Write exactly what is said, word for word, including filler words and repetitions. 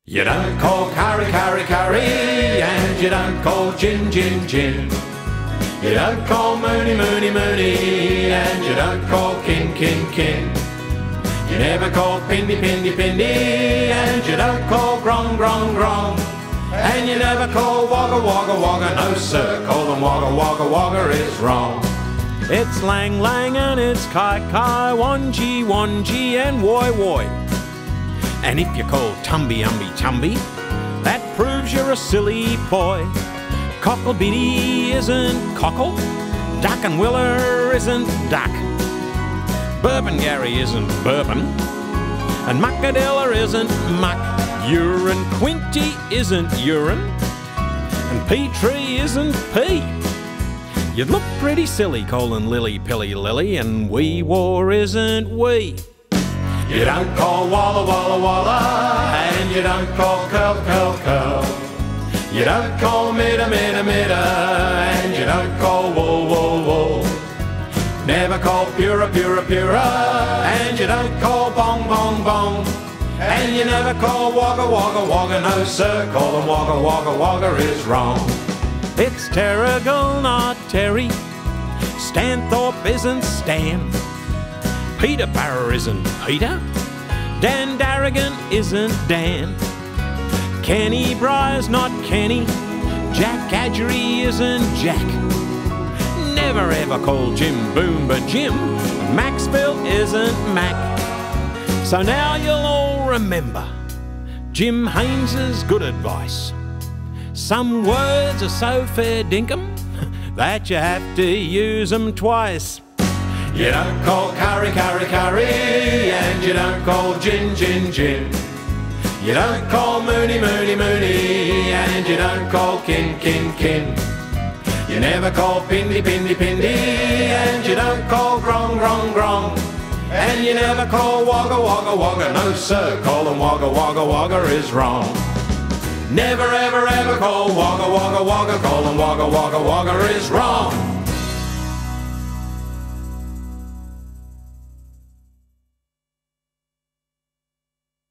You don't call curry, curry, curry, and you don't call gin, gin, gin. You don't call moony, moony, moony, and you don't call kin, kin, kin. You never call pindy, pindy, pindy, and you don't call grong, grong, grong. And you never call wagga, wagga, wagga, no sir, call them wagga, wagga, wagga is wrong. It's lang, lang, and it's kai, kai, wonji, wonji, and woi, woi. And if you call tumby, umby, tumby, that proves you're a silly boy. Cockle biddy isn't cockle, duck and willer isn't duck, bourbon Gary isn't bourbon, and muckadella isn't muck, urine quinty isn't urine, and pea tree isn't pea. You'd look pretty silly calling lily pilly lily, and wee war isn't wee. You don't call walla, walla, walla, and you don't call curl, curl, curl. You don't call mitta, mitta, mitta, and you don't call wool, wool, wool. Never call pura, pura, pura, and you don't call bong, bong, bong. And you never call wagga, wagga, wagga, no sir, call them wagga, wagga, wagga is wrong. It's Terrigal, not Terry. Stanthorpe isn't Stan. Peterborough isn't Peter. Dan Darrigan isn't Dan. Kenny Bryer's not Kenny. Jack Adgery isn't Jack. Never ever call Jim Boomba Jim. Maxville isn't Mac. So now you'll all remember Jim Haynes' good advice. Some words are so fair dinkum that you have to use them twice. You don't call curry, curry, curry, and you don't call gin, gin, gin. You don't call moony, moony, moony, and you don't call kin, kin, kin. You never call pindy, pindy, pindy, and you don't call grong, grong, grong. And you never call wagga, wagga, wagga, no sir, call them wagga, wagga, wagga is wrong. Never, ever, ever call wagga, wagga, wagga, call them wagga, wagga, wagga is wrong.